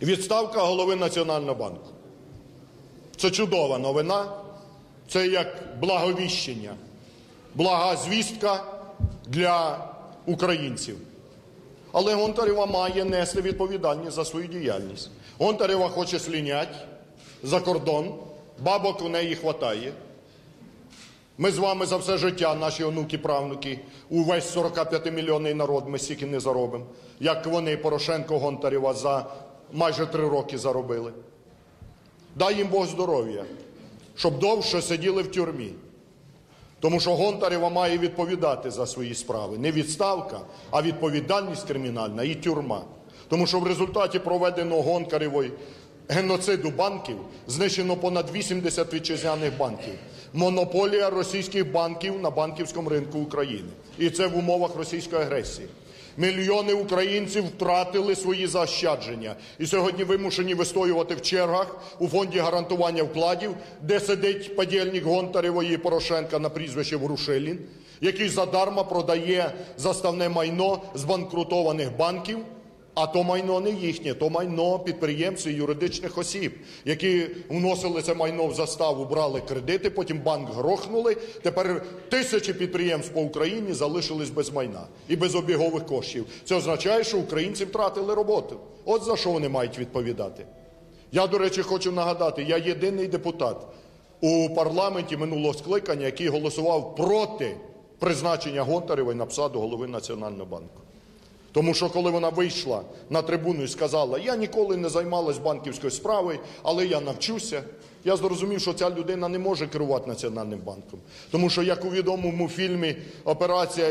Відставка голови Національного банку. Це чудова новина, це як благовіщення, блага звістка для українців. Але Гонтарева має нести відповідальність за свою діяльність. Гонтарева хоче слинять за кордон, бабок у неї хватає. Ми з вами за все життя, наші онуки, правнуки, увесь 45-мільйонний народ ми стільки не заробимо, як вони, Порошенко, Гонтарева, за майже 3 роки заробили. Дай їм Бог здоров'я, щоб довше сиділи в тюрмі. Тому що Гонтарева має відповідати за свої справи. Не відставка, а відповідальність кримінальна і тюрма. Тому що в результаті проведеного Гонтаревою геноциду банків знищено понад 80 вітчизняних банків. Монополія російських банків на банківському ринку України. І це в умовах російської агресії. Мільйони українців втратили свої заощадження і сьогодні вимушені вистоювати в чергах у фонді гарантування вкладів, де сидить подільник Гонтаревої і Порошенка на прізвище Ворушилін, який задарма продає заставне майно збанкрутованих банків, а то майно не їхнє, то майно підприємців, юридичних осіб, які вносили це майно в заставу, брали кредити, потім банк грохнули, тепер тисячі підприємств по Україні залишились без майна і без обігових коштів. Це означає, що українці втратили роботу. От за що вони мають відповідати. Я, до речі, хочу нагадати, я єдиний депутат у парламенті минулого скликання, який голосував проти призначення Гонтаревої на посаду голови Національного банку. Тому що коли вона вийшла на трибуну і сказала, я ніколи не займалась банківською справою, але я навчуся, я зрозумів, що ця людина не може керувати Національним банком. Тому що, як у відомому фільмі «Операція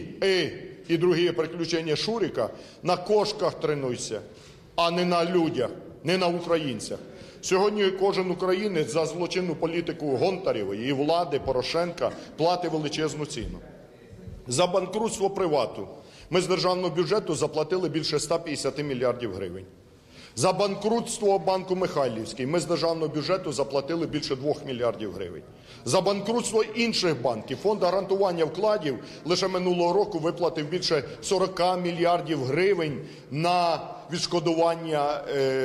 і другі приключення Шурика», на кошках тренуйся, а не на людях, не на українцях. Сьогодні кожен українець за злочинну політику Гонтаревої і влади Порошенка платить величезну ціну. За банкрутство «Привату» ми з державного бюджету заплатили більше 150 мільярдів гривень. За банкрутство банку Михайлівський ми з державного бюджету заплатили більше 2 мільярдів гривень. За банкрутство інших банків фонд гарантування вкладів лише минулого року виплатив більше 40 мільярдів гривень на відшкодування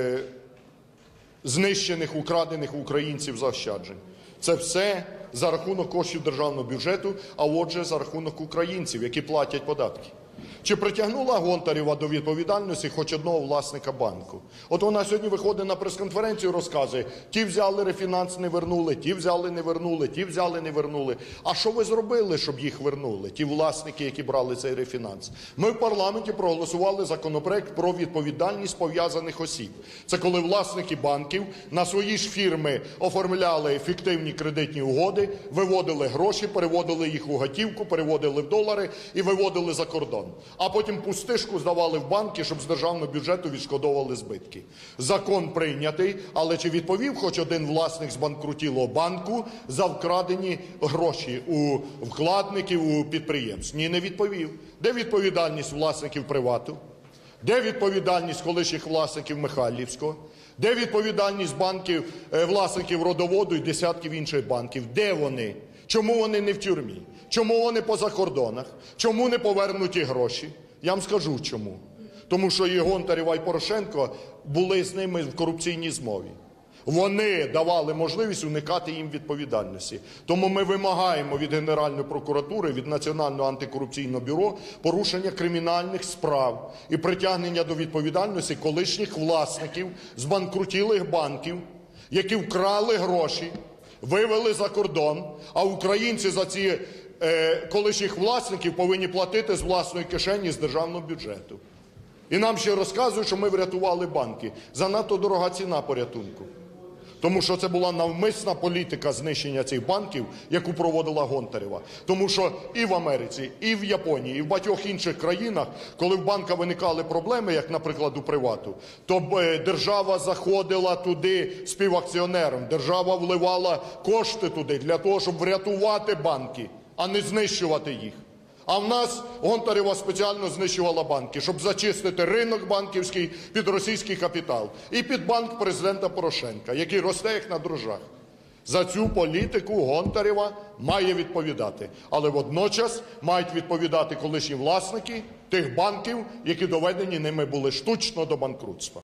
знищених, украдених українців заощаджень. Це все за рахунок коштів державного бюджету, а отже за рахунок українців, які платять податки. Чи притягнула Гонтарева до відповідальності хоч одного власника банку? От вона сьогодні виходить на прес-конференцію і розказує, ті взяли рефінанс, не вернули, ті взяли, не вернули, ті взяли, не вернули. А що ви зробили, щоб їх вернули, ті власники, які брали цей рефінанс? Ми в парламенті проголосували законопроект про відповідальність пов'язаних осіб. Це коли власники банків на свої ж фірми оформляли фіктивні кредитні угоди, виводили гроші, переводили їх у готівку, переводили в долари і виводили за кордон. А потім пустишку здавали в банки, щоб з державного бюджету відшкодовували збитки. Закон прийнятий, але чи відповів хоч один власник збанкрутілого банку за вкрадені гроші у вкладників, у підприємств? Ні, не відповів. Де відповідальність власників «Привату»? Де відповідальність колишніх власників Михайлівського? Де відповідальність банків, власників Родоводу і десятків інших банків? Де вони? Чому вони не в тюрмі? Чому вони по закордонах? Чому не повернуті гроші? Я вам скажу чому. Тому що і Гонтарева, і Порошенко були з ними в корупційній змові. Вони давали можливість уникати їм відповідальності. Тому ми вимагаємо від Генеральної прокуратури, від Національного антикорупційного бюро порушення кримінальних справ і притягнення до відповідальності колишніх власників збанкрутілих банків, які вкрали гроші, вивели за кордон, а українці за ці колишніх власників повинні платити з власної кишені, з державного бюджету. І нам ще розказують, що ми врятували банки. Занадто дорога ціна порятунку. Тому що це була навмисна політика знищення цих банків, яку проводила Гонтарева. Тому що і в Америці, і в Японії, і в багатьох інших країнах, коли в банка виникали проблеми, як, наприклад, у «Привату», то держава заходила туди співакціонером, держава вливала кошти туди для того, щоб врятувати банки, а не знищувати їх. А в нас Гонтарева спеціально знищувала банки, щоб зачистити ринок банківський під російський капітал і під банк президента Порошенка, який росте як на дрожжах. За цю політику Гонтарева має відповідати. Але водночас мають відповідати колишні власники тих банків, які доведені ними були штучно до банкрутства.